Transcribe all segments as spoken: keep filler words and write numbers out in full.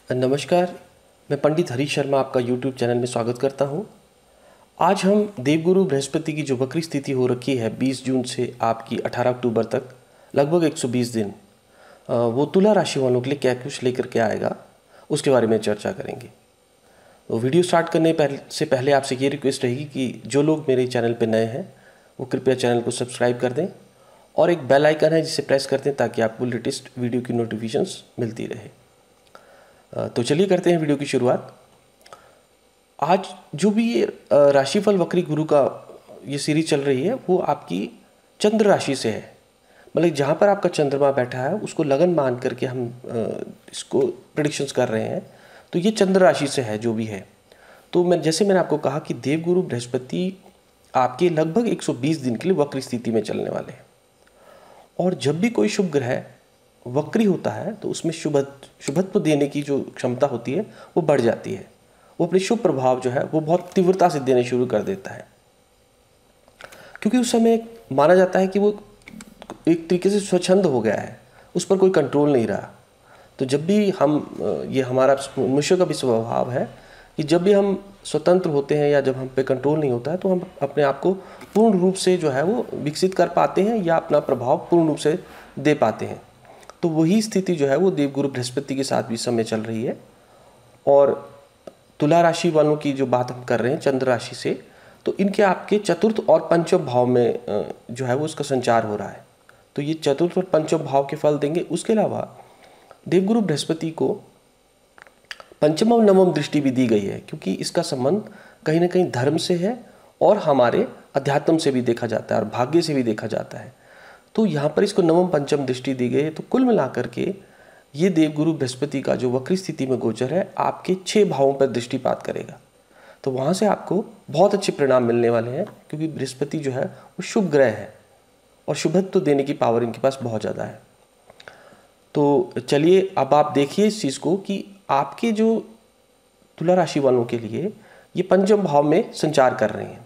नमस्कार, मैं पंडित हरीश शर्मा आपका यूट्यूब चैनल में स्वागत करता हूं। आज हम देवगुरु बृहस्पति की जो वक्री स्थिति हो रखी है बीस जून से आपकी अठारह अक्टूबर तक, लगभग एक सौ बीस दिन, वो तुला राशि वालों के लिए क्या कुछ लेकर के आएगा, उसके बारे में चर्चा करेंगे। तो वीडियो स्टार्ट करने पहले से पहले आपसे ये रिक्वेस्ट रहेगी कि जो लोग मेरे चैनल पर नए हैं वो कृपया चैनल को सब्सक्राइब कर दें और एक बेल आइकन है जिसे प्रेस कर दें ताकि आपको लेटेस्ट वीडियो की नोटिफिकेशंस मिलती रहे। तो चलिए करते हैं वीडियो की शुरुआत। आज जो भी ये राशिफल वक्री गुरु का ये सीरीज चल रही है वो आपकी चंद्र राशि से है। मतलब जहाँ पर आपका चंद्रमा बैठा है उसको लगन मान करके हम इसको प्रेडिक्शंस कर रहे हैं। तो ये चंद्र राशि से है जो भी है। तो मैं जैसे मैंने आपको कहा कि देवगुरु बृहस्पति आपके लगभग एक सौ बीस दिन के लिए वक्री स्थिति में चलने वाले हैं। और जब भी कोई शुभ ग्रह वक्री होता है तो उसमें शुभ शुभत्व देने की जो क्षमता होती है वो बढ़ जाती है। वो अपने शुभ प्रभाव जो है वो बहुत तीव्रता से देने शुरू कर देता है, क्योंकि उस समय माना जाता है कि वो एक तरीके से स्वच्छंद हो गया है, उस पर कोई कंट्रोल नहीं रहा। तो जब भी हम ये हमारा मनुष्य का भी स्वभाव है कि जब भी हम स्वतंत्र होते हैं या जब हम पे कंट्रोल नहीं होता है तो हम अपने आप को पूर्ण रूप से जो है वो विकसित कर पाते हैं या अपना प्रभाव पूर्ण रूप से दे पाते हैं। तो वही स्थिति जो है वो देवगुरु बृहस्पति के साथ भी समय चल रही है। और तुला राशि वालों की जो बात हम कर रहे हैं चंद्र राशि से, तो इनके आपके चतुर्थ और पंचम भाव में जो है वो इसका संचार हो रहा है। तो ये चतुर्थ और पंचम भाव के फल देंगे। उसके अलावा देवगुरु बृहस्पति को पंचम और नवम दृष्टि भी दी गई है, क्योंकि इसका संबंध कहीं ना कहीं धर्म से है और हमारे अध्यात्म से भी देखा जाता है और भाग्य से भी देखा जाता है। तो यहाँ पर इसको नवम पंचम दृष्टि दी गई है। तो कुल मिलाकर के ये देवगुरु बृहस्पति का जो वक्री स्थिति में गोचर है आपके छह भावों पर दृष्टिपात करेगा। तो वहाँ से आपको बहुत अच्छे परिणाम मिलने वाले हैं, क्योंकि बृहस्पति जो है वो शुभ ग्रह है और शुभत्व देने की पावर इनके पास बहुत ज़्यादा है। तो चलिए अब आप देखिए इस चीज़ को कि आपके जो तुला राशि वालों के लिए ये पंचम भाव में संचार कर रहे हैं।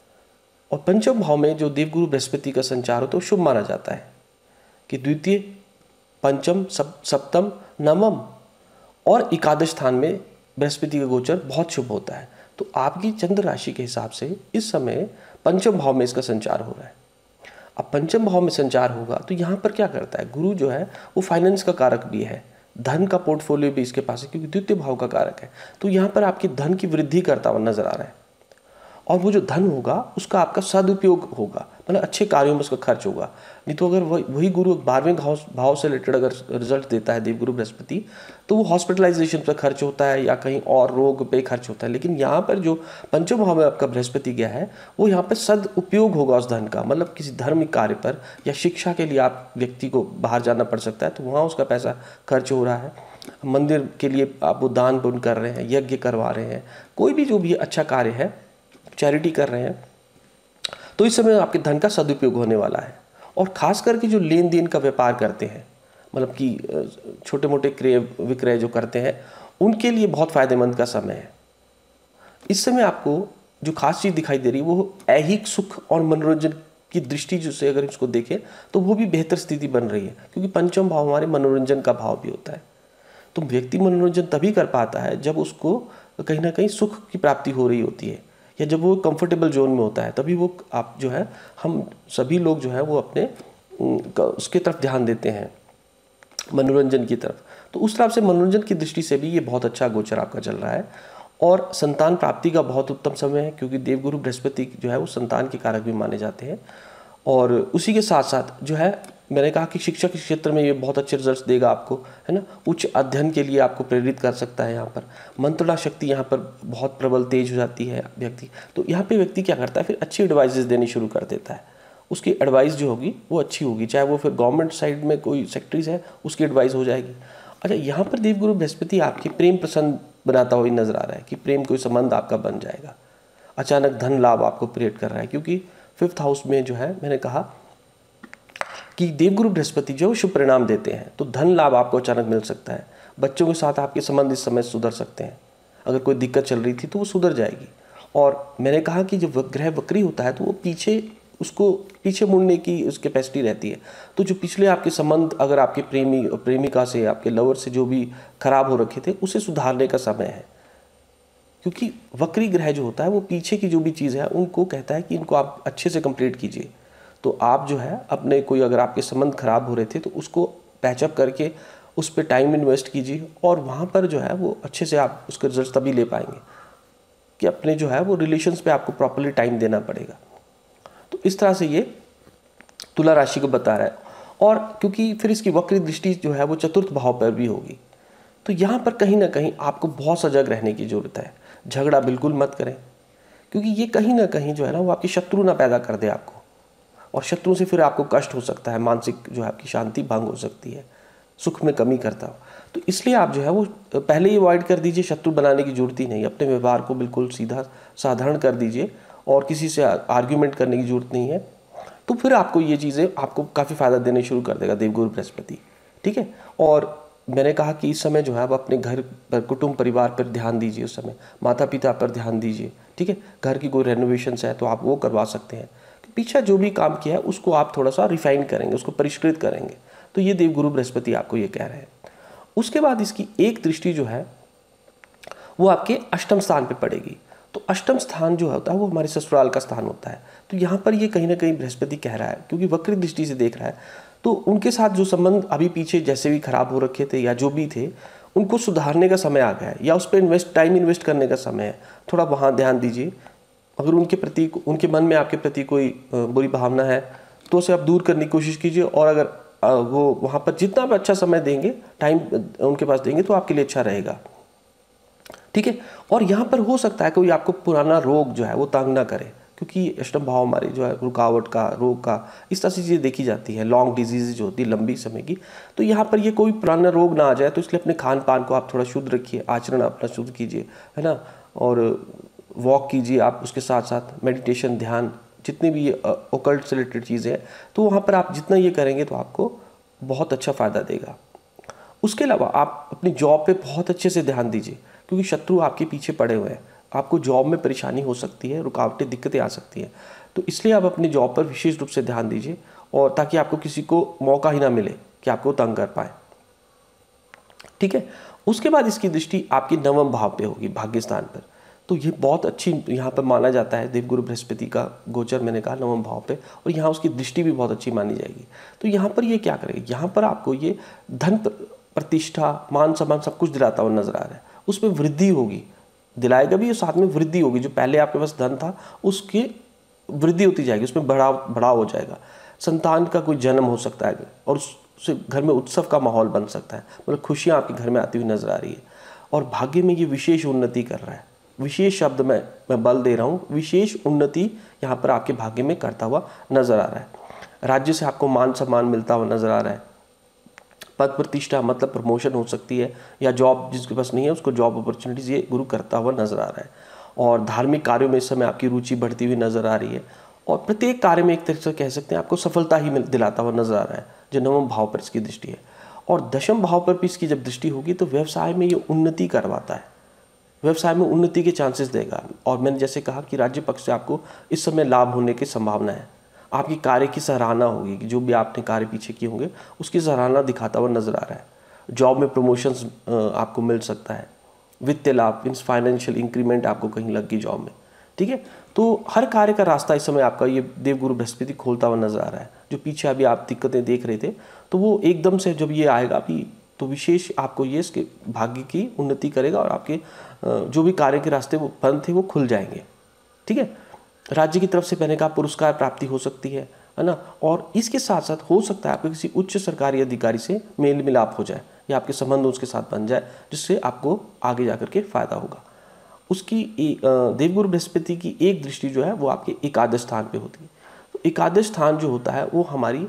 और पंचम भाव में जो देवगुरु बृहस्पति का संचार हो तो शुभ माना जाता है कि द्वितीय, पंचम, सप, सप्तम, नवम और एकादश स्थान में बृहस्पति का गोचर बहुत शुभ होता है। तो आपकी चंद्र राशि के हिसाब से इस समय पंचम भाव में इसका संचार हो रहा है। अब पंचम भाव में संचार होगा तो यहाँ पर क्या करता है, गुरु जो है वो फाइनेंस का कारक भी है, धन का पोर्टफोलियो भी इसके पास है, क्योंकि द्वितीय भाव का कारक है। तो यहाँ पर आपकी धन की वृद्धि करता हुआ नजर आ रहा है और वो जो धन होगा उसका आपका सदुपयोग होगा, मतलब अच्छे कार्यों में उसका खर्च होगा। नहीं तो अगर वही गुरु बारहवें भाव भाव से रिलेटेड अगर रिजल्ट देता है देवगुरु बृहस्पति तो वो हॉस्पिटलाइजेशन पर खर्च होता है या कहीं और रोग पे खर्च होता है। लेकिन यहाँ पर जो पंचम भाव में आपका बृहस्पति गया है वो यहाँ पर सदुपयोग होगा उस धन का, मतलब किसी धार्मिक कार्य पर या शिक्षा के लिए आप व्यक्ति को बाहर जाना पड़ सकता है तो वहाँ उसका पैसा खर्च हो रहा है। मंदिर के लिए आप वो दान पुण्य कर रहे हैं, यज्ञ करवा रहे हैं, कोई भी जो भी अच्छा कार्य है, चैरिटी कर रहे हैं, तो इस समय आपके धन का सदुपयोग होने वाला है। और खास करके जो लेन देन का व्यापार करते हैं, मतलब कि छोटे मोटे क्रय विक्रय जो करते हैं, उनके लिए बहुत फायदेमंद का समय है। इस समय आपको जो खास चीज़ दिखाई दे रही है वो ऐहिक सुख और मनोरंजन की दृष्टि जो से अगर इसको देखें तो वो भी बेहतर स्थिति बन रही है, क्योंकि पंचम भाव हमारे मनोरंजन का भाव भी होता है। तो व्यक्ति मनोरंजन तभी कर पाता है जब उसको कहीं ना कहीं सुख की प्राप्ति हो रही होती है या जब वो कंफर्टेबल जोन में होता है, तभी वो आप जो है हम सभी लोग जो है वो अपने उसके तरफ ध्यान देते हैं, मनोरंजन की तरफ। तो उस तरफ से मनोरंजन की दृष्टि से भी ये बहुत अच्छा गोचर आपका चल रहा है। और संतान प्राप्ति का बहुत उत्तम समय है, क्योंकि देवगुरु बृहस्पति जो है वो संतान के कारक भी माने जाते हैं। और उसी के साथ साथ जो है मैंने कहा कि शिक्षा के क्षेत्र में ये बहुत अच्छे रिजल्ट्स देगा आपको, है ना। उच्च अध्ययन के लिए आपको प्रेरित कर सकता है। यहाँ पर मंत्रणा शक्ति यहाँ पर बहुत प्रबल तेज हो जाती है व्यक्ति। तो यहाँ पे व्यक्ति क्या करता है, फिर अच्छी एडवाइजेस देनी शुरू कर देता है। उसकी एडवाइस जो होगी वो अच्छी होगी, चाहे वो फिर गवर्नमेंट साइड में कोई सेक्टरीज है उसकी एडवाइस हो जाएगी। अच्छा, यहाँ पर देवगुरु बृहस्पति आपके प्रेम प्रसन्न बनाता हुआ नजर आ रहा है कि प्रेम कोई संबंध आपका बन जाएगा। अचानक धन लाभ आपको क्रिएट कर रहा है, क्योंकि फिफ्थ हाउस में जो है मैंने कहा कि देवगुरु बृहस्पति जो शुभ परिणाम देते हैं, तो धन लाभ आपको अचानक मिल सकता है। बच्चों के साथ आपके संबंध इस समय सुधर सकते हैं। अगर कोई दिक्कत चल रही थी तो वो सुधर जाएगी। और मैंने कहा कि जब ग्रह वक्री होता है तो वो पीछे उसको पीछे मुड़ने की उस कैपेसिटी रहती है। तो जो पिछले आपके संबंध अगर आपके प्रेमी प्रेमिका से, आपके लवर से जो भी खराब हो रखे थे, उसे सुधारने का समय है। क्योंकि वक्री ग्रह जो होता है वो पीछे की जो भी चीज़ है उनको कहता है कि इनको आप अच्छे से कंप्लीट कीजिए। तो आप जो है अपने कोई अगर आपके संबंध खराब हो रहे थे तो उसको पैचअप करके उस पर टाइम इन्वेस्ट कीजिए, और वहाँ पर जो है वो अच्छे से आप उसके रिजल्ट तभी ले पाएंगे कि अपने जो है वो रिलेशंस पे आपको प्रॉपरली टाइम देना पड़ेगा। तो इस तरह से ये तुला राशि को बता रहा है। और क्योंकि फिर इसकी वक्री दृष्टि जो है वो चतुर्थ भाव पर भी होगी, तो यहाँ पर कहीं ना कहीं आपको बहुत सजग रहने की ज़रूरत है। झगड़ा बिल्कुल मत करें, क्योंकि ये कहीं ना कहीं जो है ना वो आपकी शत्रु ना पैदा कर दे आपको, और शत्रु से फिर आपको कष्ट हो सकता है, मानसिक जो है आपकी शांति भंग हो सकती है, सुख में कमी करता हो। तो इसलिए आप जो है वो पहले ही अवॉइड कर दीजिए, शत्रु बनाने की जरूरत ही नहीं। अपने व्यवहार को बिल्कुल सीधा साधारण कर दीजिए और किसी से आर्ग्यूमेंट करने की जरूरत नहीं है। तो फिर आपको ये चीज़ें आपको काफ़ी फ़ायदा देने शुरू कर देगा देवगुरु बृहस्पति। ठीक है। और मैंने कहा कि इस समय जो है आप अपने घर पर, कुटुंब परिवार पर ध्यान दीजिए, उस समय माता पिता पर ध्यान दीजिए। ठीक है। घर की कोई रेनोवेशंस है तो आप वो करवा सकते हैं। पीछे जो भी काम किया है उसको आप थोड़ा सा रिफाइन करेंगे, उसको परिष्कृत करेंगे। तो ये देवगुरु बृहस्पति आपको ये कह रहे हैं। उसके बाद इसकी एक दृष्टि जो है वो आपके अष्टम स्थान पे पड़ेगी। तो अष्टम स्थान जो होता है वो हमारे ससुराल का स्थान होता है। तो यहाँ पर ये कहीं ना कहीं बृहस्पति कह रहा है, क्योंकि वक्र दृष्टि से देख रहा है, तो उनके साथ जो संबंध अभी पीछे जैसे भी खराब हो रखे थे या जो भी थे उनको सुधारने का समय आ गया है, या उस पर इन्वेस्ट टाइम इन्वेस्ट करने का समय है। थोड़ा वहाँ ध्यान दीजिए। अगर उनके प्रति, उनके मन में आपके प्रति कोई बुरी भावना है तो उसे आप दूर करने की कोशिश कीजिए, और अगर वो वहाँ पर जितना आप अच्छा समय देंगे, टाइम उनके पास देंगे, तो आपके लिए अच्छा रहेगा। ठीक है। और यहाँ पर हो सकता है कोई आपको पुराना रोग जो है वो तंग ना करे, क्योंकि अष्टम भाव हमारी जो है रुकावट का, रोग का, इस तरह से चीज़ें देखी जाती है, लॉन्ग डिजीज जो होती है लंबी समय की। तो यहाँ पर ये कोई पुराना रोग ना आ जाए, तो इसलिए अपने खान पान को आप थोड़ा शुद्ध रखिए, आचरण अपना शुद्ध कीजिए, है ना। और वॉक कीजिए आप, उसके साथ साथ मेडिटेशन, ध्यान, जितनी भी ओकल्ट से रिलेटेड चीज़ें हैं, तो वहाँ पर आप जितना ये करेंगे तो आपको बहुत अच्छा फ़ायदा देगा। उसके अलावा आप अपनी जॉब पे बहुत अच्छे से ध्यान दीजिए, क्योंकि शत्रु आपके पीछे पड़े हुए हैं। आपको जॉब में परेशानी हो सकती है, रुकावटें, दिक्कतें आ सकती हैं। तो इसलिए आप अपनी जॉब पर विशेष रूप से ध्यान दीजिए, और ताकि आपको किसी को मौका ही ना मिले कि आपको तंग कर पाए। ठीक है। उसके बाद इसकी दृष्टि आपकी नवम भाव पे होगी, भाग्य स्थान पर। तो ये बहुत अच्छी यहाँ पर माना जाता है, देवगुरु बृहस्पति का गोचर मैंने कहा नवम भाव पे, और यहाँ उसकी दृष्टि भी बहुत अच्छी मानी जाएगी। तो यहाँ पर ये क्या करेगा, यहाँ पर आपको ये धन, प्रतिष्ठा, मान सम्मान सब कुछ दिलाता हुआ नजर आ रहा है। उसमें वृद्धि होगी, दिलाएगा भी, और साथ में वृद्धि होगी। जो पहले आपके पास धन था उसकी वृद्धि होती जाएगी, उसमें बढ़ाव बढ़ाव हो जाएगा। संतान का कोई जन्म हो सकता है, और उससे घर में उत्सव का माहौल बन सकता है, मतलब खुशियाँ आपके घर में आती हुई नजर आ रही है। और भाग्य में ये विशेष उन्नति कर रहा है। विशेष शब्द में मैं बल दे रहा हूँ, विशेष उन्नति यहाँ पर आपके भाग्य में करता हुआ नजर आ रहा है। राज्य से आपको मान सम्मान मिलता हुआ नजर आ रहा है। पद प्रतिष्ठा मतलब प्रमोशन हो सकती है, या जॉब जिसके पास नहीं है उसको जॉब अपॉर्चुनिटीज ये गुरु करता हुआ नजर आ रहा है। और धार्मिक कार्यों में इस समय आपकी रुचि बढ़ती हुई नजर आ रही है, और प्रत्येक कार्य में एक तरह से कह सकते हैं आपको सफलता ही दिलाता हुआ नजर आ रहा है, जो नवम भाव पर इसकी दृष्टि है। और दशम भाव पर भी इसकी जब दृष्टि होगी तो व्यवसाय में ये उन्नति करवाता है, व्यवसाय में उन्नति के चांसेस देगा। और मैंने जैसे कहा कि राज्य पक्ष से आपको इस समय लाभ होने की संभावना है। आपकी कार्य की सराहना होगी, कि जो भी आपने कार्य पीछे किए होंगे उसकी सराहना दिखाता हुआ नजर आ रहा है। जॉब में प्रमोशंस आपको मिल सकता है, वित्तीय लाभ, मीन्स फाइनेंशियल इंक्रीमेंट आपको कहीं लग गई जॉब में। ठीक है। तो हर कार्य का रास्ता इस समय आपका ये देवगुरु बृहस्पति खोलता हुआ नजर आ रहा है। जो पीछे अभी आप दिक्कतें देख रहे थे, तो वो एकदम से जब ये आएगा अभी, तो विशेष आपको ये इसके भाग्य की उन्नति करेगा, और आपके जो भी कार्य के रास्ते वो बंद थे वो खुल जाएंगे। ठीक है। राज्य की तरफ से मैंने कहा पुरस्कार प्राप्ति हो सकती है है ना। और इसके साथ साथ हो सकता है आपके किसी उच्च सरकारी अधिकारी से मेल मिलाप हो जाए, या आपके संबंध उसके साथ बन जाए, जिससे आपको आगे जाकर के फायदा होगा। उसकी देवगुरु बृहस्पति की एक दृष्टि जो है वो आपके एकादश स्थान पे होती है। तो एकादश स्थान जो होता है वो हमारी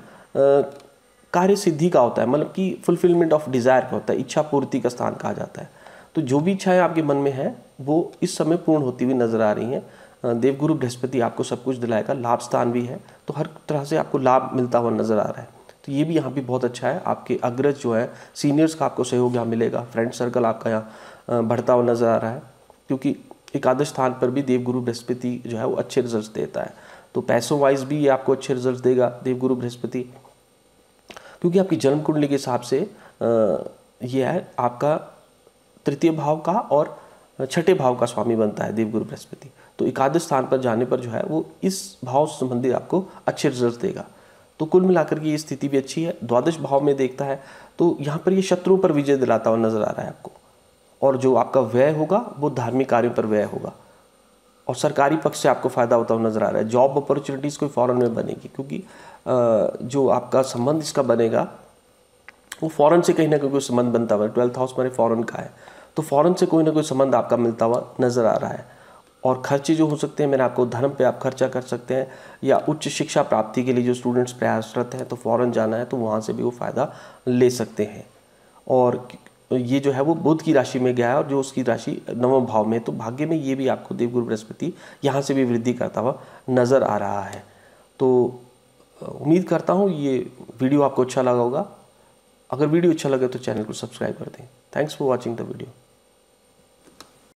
कार्य सिद्धि का होता है, मतलब कि फुलफिलमेंट ऑफ डिजायर का होता है, इच्छा पूर्ति का स्थान कहा जाता है। तो जो भी इच्छाएं आपके मन में है वो इस समय पूर्ण होती हुई नजर आ रही हैं। देवगुरु बृहस्पति आपको सब कुछ दिलाएगा, लाभ स्थान भी है, तो हर तरह से आपको लाभ मिलता हुआ नजर आ रहा है। तो ये भी यहाँ भी बहुत अच्छा है। आपके अग्रज जो है, सीनियर्स का आपको सहयोग यहाँ मिलेगा, फ्रेंड सर्कल आपका यहाँ बढ़ता हुआ नजर आ रहा है, क्योंकि एकादश स्थान पर भी देवगुरु बृहस्पति जो है वो अच्छे रिजल्ट देता है। तो पैसों वाइज भी ये आपको अच्छे रिजल्ट देगा देवगुरु बृहस्पति, क्योंकि आपकी जन्म कुंडली के हिसाब से ये है आपका तृतीय भाव का और छठे भाव का स्वामी बनता है देवगुरु बृहस्पति। तो एकादश स्थान पर जाने पर जो है वो इस भाव से संबंधित आपको अच्छे रिजल्ट देगा। तो कुल मिलाकर की ये स्थिति भी अच्छी है। द्वादश भाव में देखता है तो यहाँ पर ये शत्रुओं पर विजय दिलाता हुआ नजर आ रहा है आपको, और जो आपका व्यय होगा वो धार्मिक कार्यों पर व्यय होगा, और सरकारी पक्ष से आपको फायदा होता हुआ नजर आ रहा है। जॉब अपॉर्चुनिटीज़ कोई फॉरेन में बनेगी, क्योंकि जो आपका संबंध इसका बनेगा वो फॉरेन से कहीं ना कहीं कोई संबंध बनता हुआ है। ट्वेल्थ हाउस मेरे फॉरेन का है, तो फॉरेन से कोई ना कोई संबंध आपका मिलता हुआ नजर आ रहा है। और खर्चे जो हो सकते हैं मैंने आपको धर्म पे आप खर्चा कर सकते हैं, या उच्च शिक्षा प्राप्ति के लिए जो स्टूडेंट्स प्रयासरत हैं तो फॉरेन जाना है तो वहाँ से भी वो फ़ायदा ले सकते हैं। और ये जो है वो बुध की राशि में गया है, और जो उसकी राशि नवम भाव में, तो भाग्य में ये भी आपको देवगुरु बृहस्पति यहाँ से भी वृद्धि करता हुआ नज़र आ रहा है। तो उम्मीद करता हूँ ये वीडियो आपको अच्छा लगा होगा। अगर वीडियो अच्छा लगे तो चैनल को सब्सक्राइब कर दें। Thanks for watching the video.